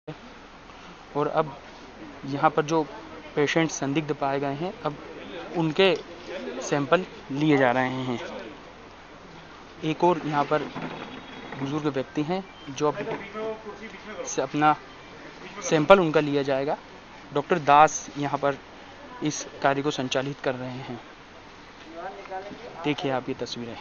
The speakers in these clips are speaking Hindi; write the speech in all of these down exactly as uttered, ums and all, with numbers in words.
और अब यहाँ पर जो पेशेंट संदिग्ध पाए गए हैं, अब उनके सैंपल लिए जा रहे हैं। एक और यहाँ पर बुजुर्ग व्यक्ति हैं जो अब से अपना सैंपल उनका लिया जाएगा। डॉक्टर दास यहाँ पर इस कार्य को संचालित कर रहे हैं। देखिए आप ये तस्वीरें,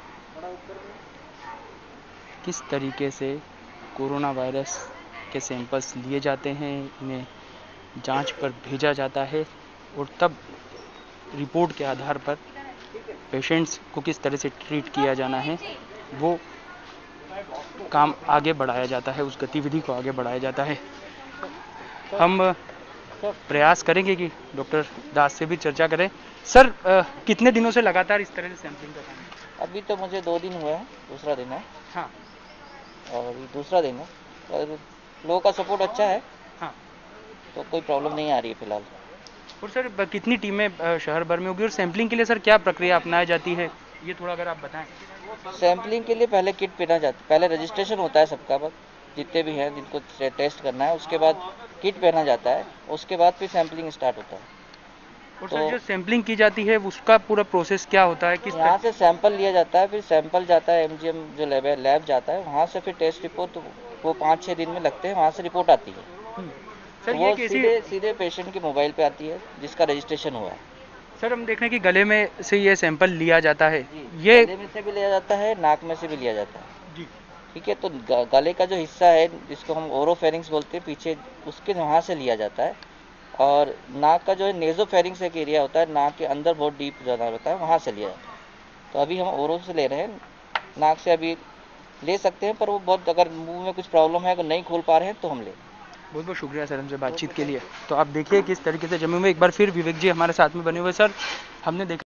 किस तरीके से कोरोना वायरस के सैंपल्स लिए जाते हैं, इन्हें जांच पर भेजा जाता है और तब रिपोर्ट के आधार पर पेशेंट्स को किस तरह से ट्रीट किया जाना है, वो काम आगे बढ़ाया जाता है, उस गतिविधि को आगे बढ़ाया जाता है। हम प्रयास करेंगे कि डॉक्टर दास से भी चर्चा करें। सर, आ, कितने दिनों से लगातार इस तरह से सैंपलिंग का काम है? अभी तो मुझे दो दिन हुए हैं, दूसरा दिन है। हाँ, और अभी दूसरा दिन है और लोगों का सपोर्ट अच्छा है। हाँ। तो कोई प्रॉब्लम नहीं आ रही है फिलहाल। और सर, कितनी टीमें शहर भर में होगी और सैंपलिंग के लिए सर क्या प्रक्रिया अपनाई जाती है, ये थोड़ा अगर आप बताएं। सैंपलिंग के लिए पहले किट पहना जाता, पहले रजिस्ट्रेशन होता है सबका, बस जितने भी हैं जिनको टेस्ट करना है, उसके बाद किट पहना जाता है, उसके बाद फिर सैंपलिंग स्टार्ट होता है। और तो सर, जो सैंपलिंग की जाती है उसका पूरा प्रोसेस क्या होता है? किस यहाँ से सैंपल लिया जाता है, फिर सैंपल जाता है एमजीएम जो लैब है, लैब जाता है, वहाँ से फिर टेस्ट रिपोर्ट, वो पाँच छः दिन में लगते हैं, वहाँ से रिपोर्ट आती है। सर, तो ये वो कैसे सीधे सीधे पेशेंट के मोबाइल पे आती है जिसका रजिस्ट्रेशन हुआ है। सर, हम देख रहे हैं कि गले में से ये सैंपल लिया जाता है, ये गले में से भी लिया जाता है, नाक में से भी लिया जाता है जी। ठीक है। तो गले का जो हिस्सा है जिसको हम ओरोफेरिंग्स बोलते हैं पीछे, उसके वहाँ से लिया जाता है। और नाक का जो है नेजोफेरिंग्स एक एरिया होता है, नाक के अंदर बहुत डीप ज़्यादा होता है, वहाँ से लिया जाता है। तो अभी हम ओरो से ले रहे हैं, नाक से अभी ले सकते हैं, पर वो बहुत, अगर मुंह में कुछ प्रॉब्लम है, अगर नहीं खोल पा रहे हैं तो हम ले। बहुत बहुत शुक्रिया सर हमसे बातचीत के लिए। तो आप देखिए किस तरीके से जम्मू में एक बार फिर विवेक जी हमारे साथ में बने हुए। सर, हमने देखा